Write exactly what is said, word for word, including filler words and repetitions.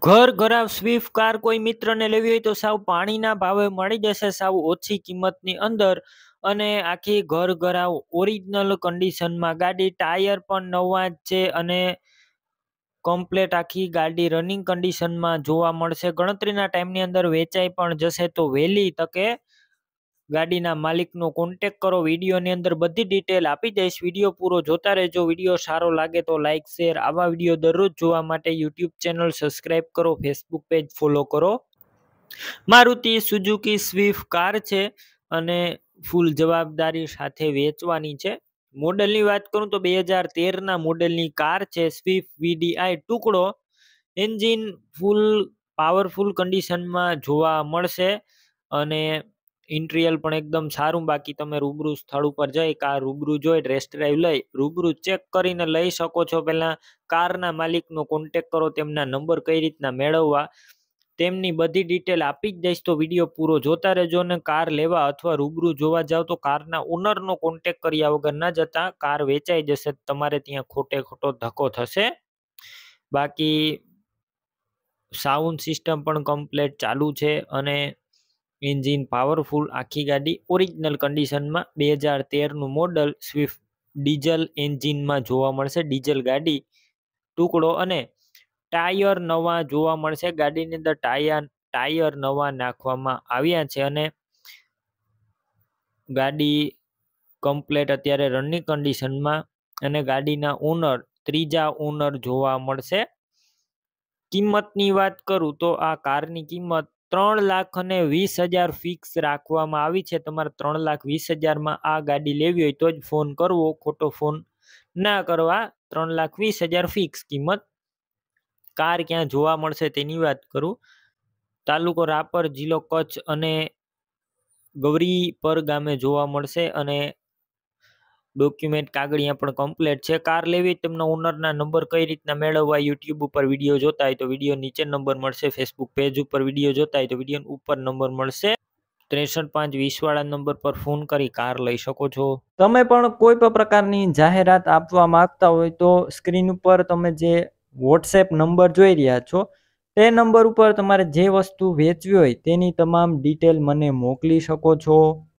ઘર ઘરાવ Swift car કોઈ મિત્રને લેવી હોય તો સાવ પાણીના ભાવે મળી જશે, સાવ ઓછી કિંમતની અંદર. અને આખી ઘર ઘરાવ ઓરિજિનલ કન્ડિશનમાં ગાડી, ટાયર પણ નવા જ છે અને કમ્પ્લેટ આખી ગાડી રનિંગ કન્ડિશનમાં જોવા મળશે. ગણતરીના ટાઈમની અંદર વેચાઈ પણ જશે. તો વહેલી તકે ગાડીના માલિકનો કોન્ટેક કરો. વિડીયોની અંદર બધી ડિટેલ આપી દઈશ. વિડીયો પૂરો જોતા રહેજો. વિડીયો સારો લાગે તો લાઇક શેર. આવા વિડીયો દરરોજ જોવા માટે યુટ્યુબ ચેનલ સબસ્ક્રાઈબ કરો, ફેસબુક પેજ ફોલો કરો. મારુતિ સુઝુકી સ્વિફ્ટ કાર છે અને ફૂલ જવાબદારી સાથે વેચવાની છે. મોડલની વાત કરું તો બે હજાર તેરના મોડલની કાર છે. સ્વિફ્ટ વીડીઆઈ ટુકડો. એન્જિન ફૂલ પાવરફુલ કન્ડિશનમાં જોવા મળશે અને ઇન્ટિરિયર પણ એકદમ સારું. બાકી તમે રૂબરૂ સ્થળ ઉપર જઈ કાર રૂબરૂ જોઈ ટેસ્ટ ડ્રાઈવ લઈ રૂબરૂ ચેક કરીને લઈ શકો છો. પહેલા કારના માલિકનો કોન્ટેક કરો. તેમના નંબર કઈ રીતના મેળવવા તેમની બધી ડિટેલ આપી જ દઈશ. તો વિડીયો પૂરો જોતા રહેજો. અને કાર લેવા અથવા રૂબરૂ જોવા જાવ તો કારના ઓનરનો કોન્ટેક કર્યા વગર ના જતા. કાર વેચાઈ જશે, તમારે ત્યાં ખોટે ખોટો ધક્કો થશે. બાકી સાઉન્ડ સિસ્ટમ પણ કમ્પ્લેટ ચાલુ છે અને એન્જિન પાવરફુલ. આખી ગાડી ઓરિજિનલ કન્ડિશનમાં બે હજાર તેરનું મોડલ સ્વિફ્ટ ડીઝલ એન્જિનમાં જોવા મળશે. ડીઝલ ગાડી ટુકડો અને ટાયર નવા જોવા મળશે. ગાડીની અંદર ટાયર ટાયર નવા નાખવામાં આવ્યા છે અને ગાડી કમ્પ્લેટ અત્યારે રનિંગ કન્ડિશનમાં અને ગાડીના ઓનર ત્રીજા ઓનર જોવા મળશે. કિંમતની વાત કરું તો આ કારની કિંમત ત્રણ લાખ અને વીસ હજાર ફિક્સ રાખવામાં આવી છે. તમારે ત્રણ લાખ વીસ હજારમાં આ ગાડી લેવી હોય તો જ ફોન કરવો, ખોટો ફોન ના કરવા. ત્રણ લાખ વીસ હજાર ફિક્સ કિંમત. કાર ક્યાં જોવા મળશે તેની વાત કરું. તાલુકો રાપર, જિલ્લો કચ્છ અને ગૌરીપર ગામે જોવા મળશે અને ડોક્યુમેન્ટ કાગળિયા પણ કમ્પ્લેટ છે. કાર લેવી તેમના ઓનરના નંબર કઈ રીતના મેળવવા, યુટ્યુબ ઉપર વિડીયો જોતા હોય તો વિડીયો નીચે નંબર મળશે. ફેસબુક પેજ ઉપર વિડીયો જોતા હોય તો વિડીયો ઉપર નંબર મળશે. ત્રેસઠ પાંચ વીસ વાળા નંબર પર ફોન કરી કાર લઈ શકો છો. તમે પણ કોઈ પણ પ્રકારની જાહેરાત આપવા માંગતા હોય તો સ્ક્રીન ઉપર તમે જે વોટ્સએપ નંબર જોઈ રહ્યા છો તે નંબર ઉપર તમારે જે વસ્તુ વેચવી હોય તેની તમામ ડિટેલ મને મોકલી શકો છો.